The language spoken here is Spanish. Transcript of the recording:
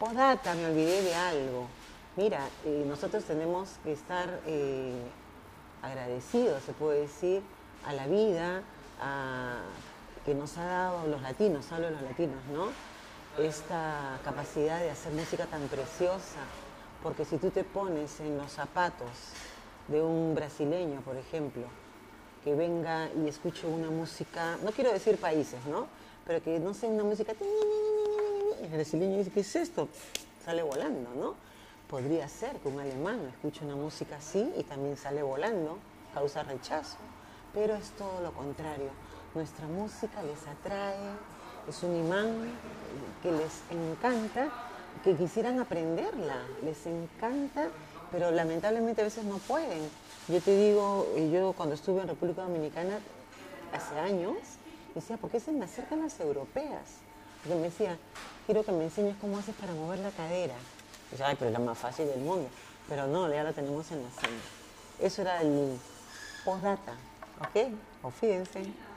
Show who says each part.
Speaker 1: Podata, me olvidé de algo. Mira, nosotros tenemos que estar agradecidos, se puede decir, a la vida que nos ha dado los latinos, hablo de los latinos, ¿no? Esta capacidad de hacer música tan preciosa, porque si tú te pones en los zapatos de un brasileño, por ejemplo, que venga y escuche una música, no quiero decir países, ¿no? Pero que no sea una música, y el brasileño dice, ¿qué es esto? Sale volando, ¿no? Podría ser que un alemán escuche una música así y también sale volando, causa rechazo, pero es todo lo contrario. Nuestra música les atrae, es un imán que les encanta, que quisieran aprenderla, les encanta, pero lamentablemente a veces no pueden. Yo te digo, yo cuando estuve en República Dominicana hace años, decía, ¿por qué se me acercan las europeas? Porque me decía, quiero que me enseñes cómo haces para mover la cadera. Y decía, ay, pero es la más fácil del mundo. Pero no, ya la tenemos en la sangre. Eso era el postdata, ¿ok? O fíjense.